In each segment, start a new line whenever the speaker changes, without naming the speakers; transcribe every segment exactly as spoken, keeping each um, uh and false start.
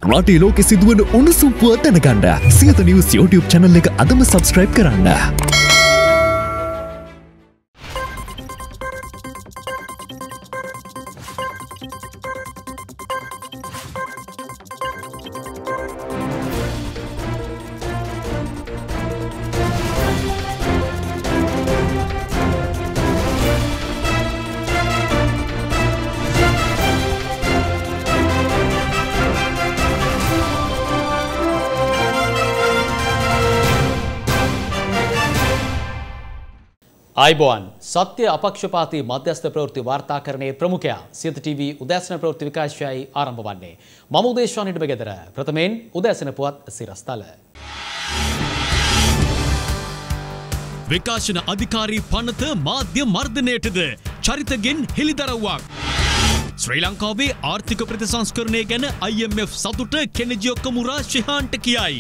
රටේ ලෝකෙ සිදුවන උණුසුම් පුවත් දැනගන්න සියත නිවුස් YouTube channel එක අදම subscribe කරන්න.
आइबोन सत्य अपक्षपाती मध्यस्थ प्रवृत्ति वार्ताकरणे प्रमुखया सियත टीवी उदयसन प्रवृत्ति विकासයයි ආරම්භ වන්නේ මම උදේශානිට බෙගෙදර ප්‍රථමයෙන් උදයසන පුවත් සිරස්තල
විකාශන අධිකාරී පනත මාධ්‍ය මර්ධනයටද චරිතගෙන් හෙළිදරව්වක් ශ්‍රී ලංකාවේ ආර්ථික ප්‍රතිසංස්කරණය ගැන I M F සතුට කෙනෙජියෝ කමුරා ශිහාන්ට කියයි.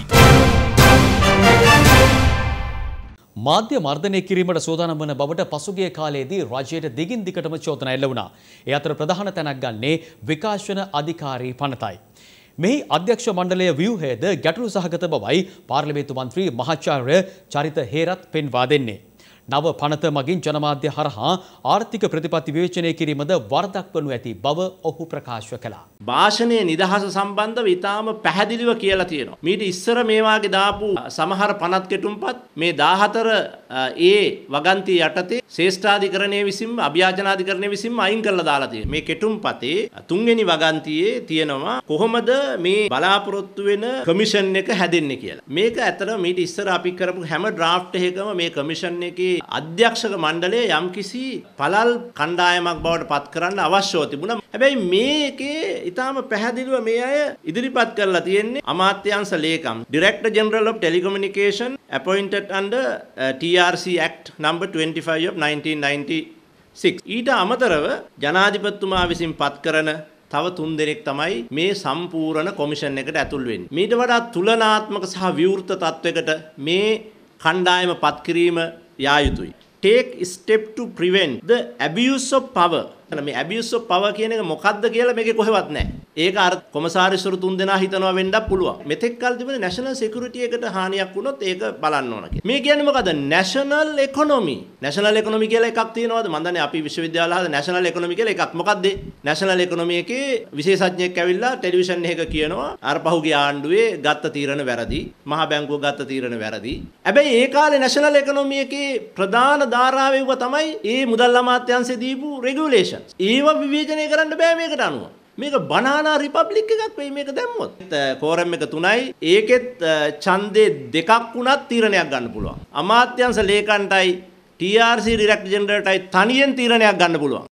මාධ්‍ය මර්ධනය කිරීමට සූදානම් වන බවට පසුගිය කාලයේදී රජයට දිගින් දිගටම චෝදනා එල්ල වුණා. ඒ අතර ප්‍රධාන තැනක් ගන්නේ විකාශන අධිකාරී පනතයි. මෙහි අධ්‍යක්ෂ මණ්ඩලයේ ව්‍යුහයද ගැටලු සහගත බවයි පාර්ලිමේන්තු මන්ත්‍රී මහාචාර්ය චරිත හේරත් පෙන්වා දෙන්නේ. නව පනත මගින් ජනමාධ්‍ය හරහා ආර්ථික ප්‍රතිපත්ති විවේචනය කිරීමද වරදක් වනු ඇති බව ඔහු ප්‍රකාශ කළා.
භාෂණයේ නිදහස සම්බන්ධව ඉතාම පැහැදිලිව කියලා තියෙනවා. මීට ඉස්සර මේ වාගේ දාපු සමහර පනත් කෙටුම්පත් මේ දාහතර ඒ වගන්තිය යටතේ ශ්‍රේෂ්ඨාධිකරණයේ විසින්ම අභියාචනාධිකරණයේ විසින්ම අයින් කරලා දාලා තියෙනවා. මේ කෙටුම්පතේ තුන්වෙනි වගන්තියේ තියෙනවා කොහොමද මේ බලාපොරොත්තු වෙන කමිෂන් එක හැදෙන්නේ කියලා. මේක ඇත්තට මීට ඉස්සර අපි කරපු හැම ඩ්‍රාෆ්ට් එකකම මේ කමිෂන් එකේ අධ්‍යක්ෂක මණ්ඩලය යම්කිසි පළල් කණ්ඩායමක් බවට පත් කරන්න අවශ්‍යව තිබුණා. හැබැයි මේකේ ඊටාම පැහැදිලිව මේ අය ඉදිරිපත් කරලා තියෙන්නේ අමාත්‍යාංශ ලේකම් Director General of Telecommunication appointed under uh, T R C Act number twenty-five of nineteen ninety-six. ඊට අමතරව ජනාධිපතිතුමා විසින් පත් කරන තව තුන් දෙනෙක් තමයි මේ සම්පූර්ණ කොමිෂන් එකට ඇතුල් වෙන්නේ. මීට වඩා තුලනාත්මක සහ විවෘත තත්වයකට මේ කණ්ඩායම පත් කිරීම යා යුතුයි. Take step to prevent the abuse of power. මේ abuse of power කියන එක මොකක්ද කියලා මේකේ කොහෙවත් නැහැ. ඒක අර කොමසාරිස්වරු තුන් දෙනා හිතනවා වෙන්නත් පුළුවන්. මෙතෙක් කල් තිබුණේ national security එකට හානියක් වුණොත් ඒක බලන්න ඕන කියලා. මේ කියන්නේ මොකද? national economy. national economy කියලා එකක් තියෙනවද? මම දන්නේ අපි විශ්වවිද්‍යාල හද national economy කියලා එකක්. මොකක්ද? national economy එකේ විශේෂඥයෙක් ඇවිල්ලා ටෙලිවිෂන් එකක කියනවා අර පහුගිය ආණ්ඩුවේ ගත්ත තීරණ වැරදි. මහා බැංකුව ගත්ත තීරණ වැරදි. හැබැයි ඒ කාලේ national economy එකේ ප්‍රධාන ධාරාවෙව තමයි ඒ මුදල් අමාත්‍යාංශය දීපු regulation. ඒව විවේචනය කරන්න බෑ මේකට අනුව. මේක බනානා රිපබ්ලික් එකක් වෙයි මේක දැම්මොත්. කෝරම් එක තුනයි ඒකෙත් ඡන්දේ දෙකක් වුණත් තීරණයක් ගන්න පුළුවන්. අමාත්‍යාංශ ලේකම්ටයි T R C Director Generalටයි තනියෙන් තීරණයක් ගන්න පුළුවන්.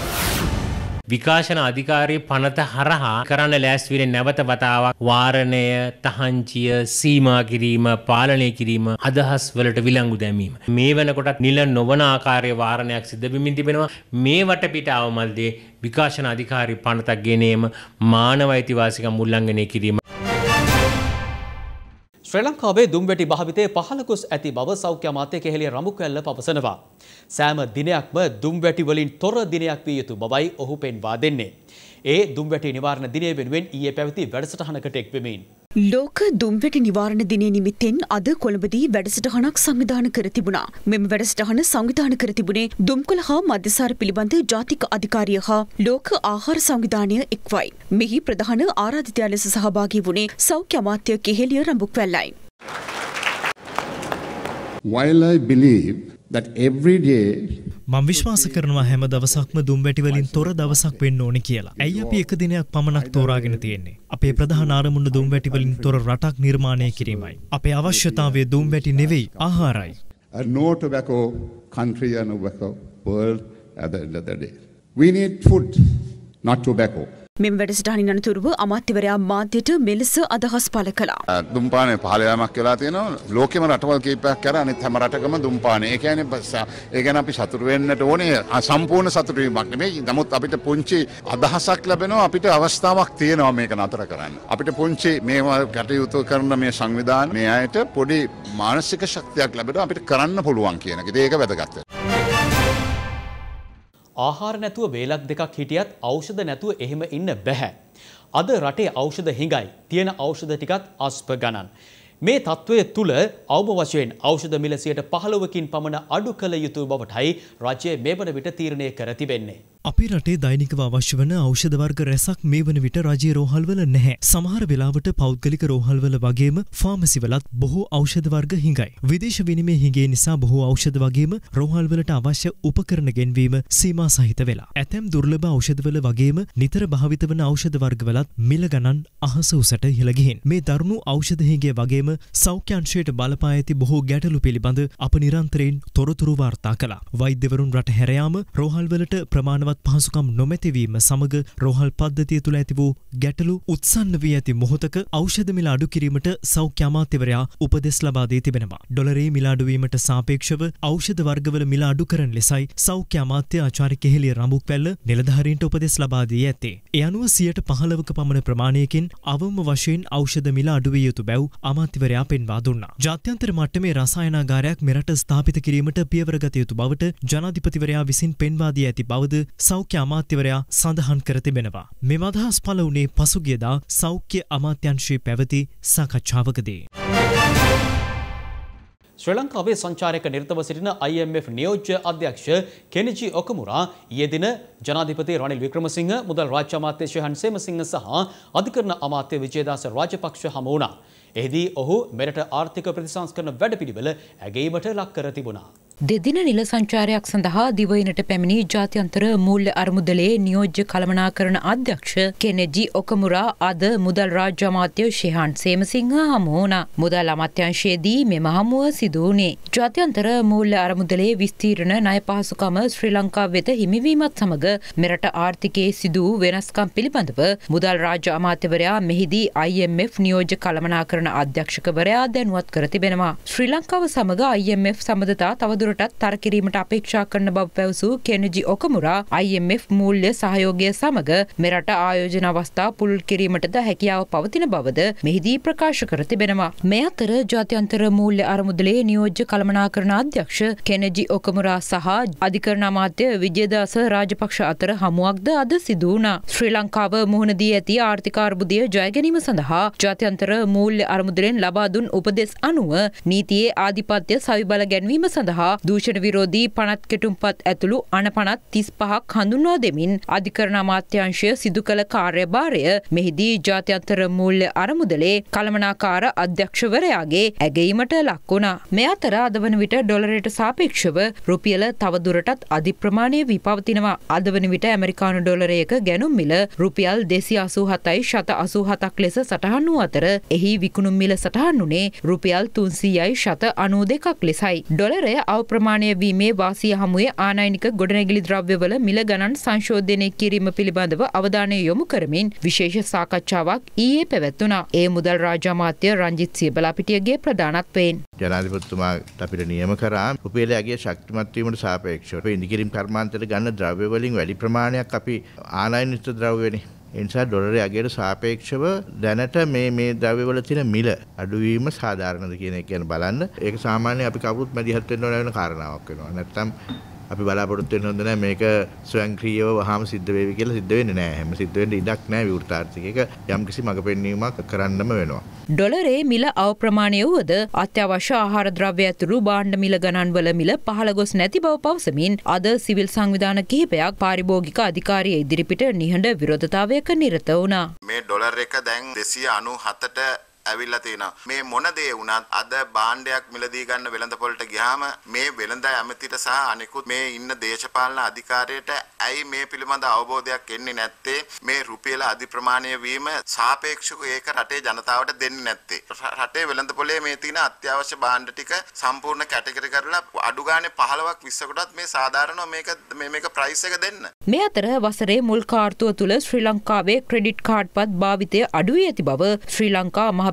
විකාශන අධිකාරී පනත හරහා කරන්න ලෑස්ති වෙන නැවත වතාවක් වාරණය, තහංචිය, සීමා කිරීම, පාලනය කිරීම, අදහස් වලට විලංගු දැමීම. මේ වෙනකොටත් නිල නොවන ආකාරයේ වාරණයක් සිද්ධ වෙමින් තිබෙනවා. මේ වටපිටාව මැද්දේ විකාශන අධිකාරී පනතක් ගෙනීම මානව අයිතිවාසිකම් උල්ලංඝනය කිරීම.
ශ්‍රී ලංකාවේ දුම්වැටි භාවිතය පහළ ගොස් ඇති බව සෞඛ්‍ය අමාත්‍ය කෙහෙලිය රඹුකැල්ල පවසනවා. සෑම දිනයක්ම දුම්වැටි වලින් තොර දිනයක් විය යුතු බවයි ඔහු පෙන්වා දෙන්නේ. ඒ දුම්වැටි නිවාරණ දිනය වෙනුවෙන් ඊයේ පැවති වැඩසටහනකට එක් වෙමින්
ලෝක දුම්වැටි නිවාරණ දිනය නිමිත්තෙන් අද කොළඹදී වැඩසටහනක් සංවිධානය කර තිබුණා. මෙම වැඩසටහන සංවිධානය කර තිබුණේ දුම්කොළ හා මධ්‍යසාර පිළිබඳ ජාතික අධිකාරිය හා ලෝක ආහාර සංවිධානය එක්වයි. මෙහි ප්‍රධාන ආරාධිතයා ලෙස සහභාගී වුණේ සෞඛ්‍ය අමාත්‍ය Keheliya රඹුක්වැල්ලයි.
While I believe that every day
මම විශ්වාස කරනවා හැම දවසක්ම දුම්වැටි වලින් තොර දවසක් වෙන්න ඕනේ කියලා. ඇයි අපි එක දිනයක් පමණක් තෝරාගෙන තියෙන්නේ? අපේ ප්‍රධාන ආරමුණ දුම්වැටි වලින් තොර රටක් නිර්මාණය කිරීමයි. අපේ අවශ්‍යතාවය දුම්වැටි නෙවෙයි, ආහාරයි.
a no tobacco country and no tobacco world at the end of the day. We need food, not tobacco.
මෙම වැඩසටහනින් අනතුරුව අමාත්‍යවරයා මාධ්‍යට මෙලෙස අදහස් පළ කළා.
දුම්පානයේ පහළ යාමක් වෙලා තියෙනවා. ලෝකෙම රටවල් කීපයක් කර අනිත් හැම රටකම දුම්පානය. ඒ කියන්නේ ඒ ගැන අපි සතුටු වෙන්නට ඕනේ. සම්පූර්ණ සතුටු වීමක් නෙමෙයි. නමුත් අපිට පුංචි අදහසක් ලැබෙනවා. අපිට අවස්ථාවක් තියෙනවා මේක නතර කරන්න. අපිට පුංචි මේවා කටයුතු කරන මේ සංවිධාන මේ අයට පොඩි මානසික ශක්තියක් ලැබෙනවා. අපිට කරන්න පුළුවන් කියන එක. ඒක වැදගත්.
ආහාර නැතුව වේලක් දෙකක් හිටියත් ඖෂධ නැතුව එහෙම ඉන්න බෑ. අද රටේ ඖෂධ හිඟයි. තියෙන ඖෂධ ටිකත් අස්ප ගණන්. මේ තත්ත්වය තුළ අවම වශයෙන් ඖෂධ මිල සියයට පහළොවකින් පමණ අඩු කළ යුතු බවටයි රජය මේ වන විට තීරණය කර තිබෙන්නේ.
අපේ රටේ දෛනිකව අවශ්‍ය වන ඖෂධ වර්ග රැසක් මේ වන විට රජයේ රෝහල්වල නැහැ. සමහර වෙලාවට පෞද්ගලික රෝහල්වල වගේම ෆාමසිවලත් බොහෝ ඖෂධ වර්ග හිඟයි. විදේශ විනිමය හිඟේ නිසා බොහෝ ඖෂධ වගේම රෝහල්වලට අවශ්‍ය උපකරණ ගෙන්වීම සීමා සහිත වෙලා. ඇතැම් දුර්ලභ ඖෂධවල වගේම නිතර භාවිත වන ඖෂධ වර්ගවලත් මිල ගණන් අහස උසට ඉහළ ගිහින්. මේ දරුණු ඖෂධ හිඟේ වගේම සෞඛ්‍ය අංශයට බලපා ඇති බොහෝ ගැටලු පිළිබඳ අප නිරන්තරයෙන් තොරතුරු වාර්තා කළා. වෛද්‍යවරුන් රට හැර යාම රෝහල්වලට ප්‍රමාණවත් පහසුකම් නොමැතිවීම සමග රෝහල් පද්ධතිය තුළ ඇති වූ ගැටලු උත්සන්න වී ඇති මොහොතක ඖෂධ මිල අඩු කිරීමට සෞඛ්‍ය අමාත්‍යවරයා උපදෙස් ලබා දී තිබෙනවා. ඩොලරේ මිල අඩුවීමට සාපේක්ෂව ඖෂධ වර්ගවල මිල අඩු කරන ලෙසයි සෞඛ්‍ය අමාත්‍ය ආචාර්ය කෙහෙලිය රඹුක්වැල්ල නිලධාරීන්ට උපදෙස් ලබා දී ඇත්තේ. ඒ අනුව සියයට පහළොවක පමණ ප්‍රමාණයකින් අවම වශයෙන් ඖෂධ මිල අඩු විය යුතු බැව් අමාත්‍යවරයා පෙන්වා දුන්නා. ජාත්‍යන්තර මට්ටමේ රසායනාගාරයක් මෙරට ස්ථාපිත කිරීමට පියවර ගත යුතු බවට ජනාධිපතිවරයා විසින් පෙන්වා දී ඇති බවද සෞඛ්‍ය අමාත්‍යවරයා සඳහන් කර තිබෙනවා. මෙම අදහස් පළ වුණේ පසුගියදා සෞඛ්‍ය අමාත්‍යංශයේ පැවති සාකච්ඡාවකදී.
ශ්‍රී ලංකාවේ සංචාරක නිරතව සිටින I M F නියෝජ්‍ය අධ්‍යක්ෂ කෙනිජි ඔකමුරා ඊයේ දින ජනාධිපති රනිල් වික්‍රමසිංහ, මුදල් රාජ්‍ය අමාත්‍ය ශිහන් සේමසිංහ සහ අධිකරණ අමාත්‍ය විජේදාස රාජපක්ෂ හමු වුණා. එහිදී ඔහු මෙරට ආර්ථික ප්‍රතිසංස්කරණ වැඩපිළිවෙල ඇගීමට ලක් කර තිබුණා.
දෙදින නිල සංචාරයක් සඳහා දිවයිනට පැමිණි ජාත්‍යන්තර මූල්‍ය අරමුදලේ නියෝජ්‍ය කළමනාකරණ අධ්‍යක්ෂ කෙනෙජි ඔකමුරා අද මුදල් රාජ්‍ය අමාත්‍ය ශිහාන් සේමසිංහ හමු වුණා. මුදල් අමාත්‍යාංශයේදී මෙම හමුව සිදු වුණේ. ජාත්‍යන්තර මූල්‍ය අරමුදලේ විස්තීර්ණ ණය පහසුකම ශ්‍රී ලංකාව වෙත හිමිවීමත් සමග මෙරට ආර්ථිකයේ සිදු වූ වෙනස්කම් පිළිබඳව මුදල් රාජ්‍ය අමාත්‍යවරයා මෙහිදී I M F නියෝජ්‍ය කළමනාකරණ අධ්‍යක්ෂකවරයා දැනුවත් කර තිබෙනවා. ශ්‍රී ලංකාව සමග I M F සම්බන්ධතා තවදුරටත් තර කිරීමට අපේක්ෂා කරන බව පැවසූ කෙනෙජි ඔකමුරා I M F මූල්‍ය සහයෝගය සමග මෙරට ආයෝජන අවස්ථා පුළුල් කිරීමටද හැකියාව පවතින බවද මෙහිදී ප්‍රකාශ කර තිබෙනවා. මේ අතර ජාත්‍යන්තර මූල්‍ය අරමුදලේ නියෝජ්‍ය කළමනාකරණ අධ්‍යක්ෂ කෙනෙජි ඔකමුරා සහ අධිකරණ අමාත්‍ය විජේදාස රාජපක්ෂ අතර හමුවක්ද අද සිදු වුණා. ශ්‍රී ලංකාව මුහුණ දී ඇති ආර්ථික අර්බුදය ජය ගැනීම සඳහා ජාත්‍යන්තර මූල්‍ය අරමුදලෙන් ලබා දුන් උපදෙස් අනුව නීතියේ ආධිපත්‍ය සවිබල ගැන්වීම සඳහා දූෂණ විරෝධී පනත් කෙටුම්පත් ඇතුළු අනපනත් තිස් පහක් හඳුන්වා දෙමින් අධිකරණ අමාත්‍යාංශය සිදු කළ කාර්යභාරය මෙහිදී ජාත්‍යන්තර මූල්‍ය අරමුදලේ කළමනාකාර අධ්‍යක්ෂවරයාගේ ඇගීමට ලක් වුණා. මේ අතර අද වන විට ඩොලරයට සාපේක්ෂව රුපියල තවදුරටත් අධි ප්‍රමාණය වී පවතිනවා. අද වන විට ඇමරිකානු ඩොලරයක ගැනුම් මිල රුපියල් දෙසිය අසූ හතයි ශත අසූ හතක් ලෙස සටහන් වූ අතර එහි විකුණුම් මිල සටහන් වුණේ රුපියල් තුන්සීයයි ශත අනූ දෙකක් ලෙසයි. ඩොලරය ප්‍රමාණය වීමේ වාසිය හමුවේ ආනයනික ගොඩනැගිලි ද්‍රව්‍යවල මිල ගණන් සංශෝධනය කිරීම පිළිබඳව අවධානය යොමු කරමින් විශේෂ සාකච්ඡාවක් ඊයේ පැවැත්වුණා. ඒ මුදල් රාජ්‍ය අමාත්‍ය රංජිත් සියබලාපිටියගේ ප්‍රධානත්වයෙන්
ජනාධිපතිතුමාට අපිට නියම කරා රුපියල ඇගේ ශක්තිමත් වීමට සාපේක්ෂව ඉන්දිකිරීම් කර්මාන්තයට ගන්න ද්‍රව්‍ය වලින් වැඩි ප්‍රමාණයක් අපි ආනයනික ද්‍රව්‍යනේ. ඒ නිසා ඩොලරේ අගයට සාපේක්ෂව දැනට මේ මේ ද්‍රව්‍යවල තියෙන මිල අඩුවීම සාධාරණද කියන එක ගැන බලන්න. ඒක සාමාන්‍යයෙන් අපි කවුරුත් මැදිහත් වෙන්න ඕන වෙන කාරණාවක් වෙනවා. නැත්තම් අපි බලාපොරොත්තු වෙන්න හොඳ නැහැ මේක ස්වයංක්‍රීයව වහාම සිද්ධ වෙවි කියලා සිද්ධ වෙන්නේ නැහැ. හැම සිද්ධ වෙන්න ඉඩක් නැහැ විවෘත ආර්ථිකයක යම්කිසි මඟ පෙන්වීමක් කරන්නම වෙනවා.
ඩොලරේ මිල අවප්‍රමාණය වුවද අත්‍යවශ්‍ය ආහාර ද්‍රව්‍ය ඇතුළු භාණ්ඩ මිල ගණන් වල මිල පහළ ගොස් නැති බව පවසමින් අද සිවිල් සංවිධාන කිහිපයක් පාරිභෝගික අධිකාරිය ඉදිරිපිට නිහඬ විරෝධතාවයක නිරත වුණා.
මේ ඩොලර් එක දැන් දෙසිය අනූ හතට ඇවිල්ලා තියෙනවා. මේ මොන දේ වුණත් අද භාණ්ඩයක් මිලදී ගන්න වෙළඳපොළට ගියාම මේ වෙළඳ ඇමතිට සහ අනිකුත් මේ ඉන්න දේශපාලන අධිකාරියට ඇයි මේ පිළිබඳ අවබෝධයක් එන්නේ නැත්තේ? මේ රුපියල අධි ප්‍රමාණය වීම සාපේක්ෂව ඒක රටේ ජනතාවට දෙන්නේ නැත්තේ. රටේ වෙළඳපොලේ මේ තියෙන අත්‍යවශ්‍ය භාණ්ඩ ටික සම්පූර්ණ කැටගරි කරලා අඩු ගානේ පහළොවක් විස්සකටත් මේ සාධාරණව මේක මේක ප්‍රයිස් එක දෙන්න.
මේ අතර වසරේ මුල් කාර්තුව තුල ශ්‍රී ලංකාවේ ක්‍රෙඩිට් කාඩ් පත් භාවිතය අඩු වී ඇති බව ශ්‍රී ලංකා මහ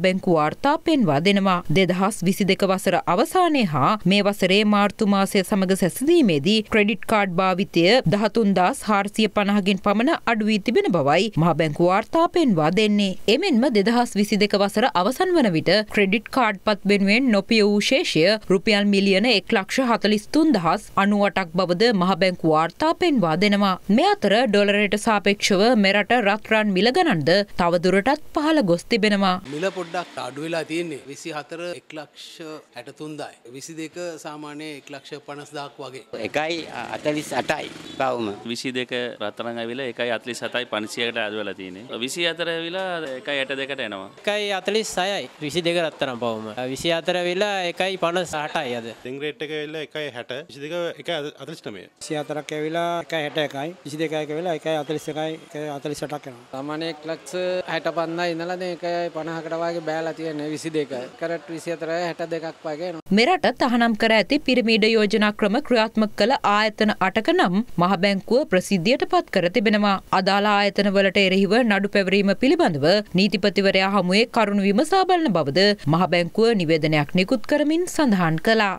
බැංකු වාර්තා පෙන්වා දෙනවා. දෙදහස් විසි දෙක වසර අවසානයේ හා මේ වසරේ මාර්තු මාසය සමග සැසඳීමේදී ක්‍රෙඩිට් කාඩ් භාවිතය දහතුන්දාස් හාරසිය පනහකින් පමණ අඩු වී තිබෙන බවයි මහ බැංකු වාර්තා පෙන්වා දෙන්නේ. එමෙන්ම දෙදහස් විසි දෙක වසර අවසන් වන විට ක්‍රෙඩිට් කාඩ් පත් වෙනුවෙන් නොපිය වූ ශේෂය රුපියල් මිලියන එක් ලක්ෂ හතළිස් තුන් දහස් අනූඅටක් බවද මහ බැංකු වාර්තා පෙන්වා දෙනවා. මේ අතර ඩොලරයට සාපේක්ෂව මෙරට රත්රන් මිල ගණන්ද තවදුරටත් පහළ ගොස් තිබෙනවා.
මිල පොඩ්ඩක් අඩු වෙලා තියෙන්නේ. විසි හතර එක් ලක්ෂ හැට තුන්දායි. විසි දෙක සාමාන්‍ය එක් ලක්ෂ පනස් දාක් වගේ.
එකයි අතලිස් අටයි බවම.
විසි දෙක රත්තරන් ඇවිල්ලා එකයි අතලිස් හතයි පන්සියයකට අඩු වෙලා තියෙන්නේ. විසි හතර ඇවිල්ලා එකයි අට දෙකට එනවා.
එකයි අතලිස් හයයි. විසි දෙක රත්තරන් පවම. විසි හතර ඇවිල්ලා එකයි පනස් අටයි අද.
රින් රේට් එක ඇවිල්ලා එකයි හැට. විසි දෙක එකයි අතලිස් නවය.
විසි හතරක් ඇවිල්ලා එකයි හැට එකයි. විසි දෙක ඇවිල්ලා එකයි අතලිස් එකයි එකයි අතලිස් අටක් එනවා. සාමාන්‍ය එක් ලක්ෂ හැට පන්දායි ඉඳලා දැන් එකයි පනහකට වගේ බෑලා තියෙන්නේ විසි දෙක. කරට් විසි හතර හැට දෙකක් වගේ එනවා.
මෙරට තහනම් කර ඇති පිරමීඩ යෝජනා ක්‍රම ක්‍රියාත්මක කළ ආයතන අටක නම් මහ බැංකුව ප්‍රසිද්ධියට පත් කර තිබෙනවා. අදාළ ආයතන වලට එරෙහිව නඩු පැවරීම පිළිබඳව නීතිපතිවරයා හමුවේ කරුණු විමසා බලන බවද මහ බැංකුව නිවේදනයක් නිකුත් කරමින් සඳහන් කළා.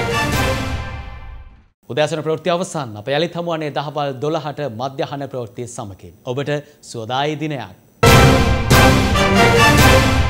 උදෑසන ප්‍රවෘත්ති අවසන්. අප යළිත් හමුවන්නේ දහවල් දොළහට මධ්‍යහන ප්‍රවෘත්ති සමගින්. ඔබට සුවදායි දිනයක්.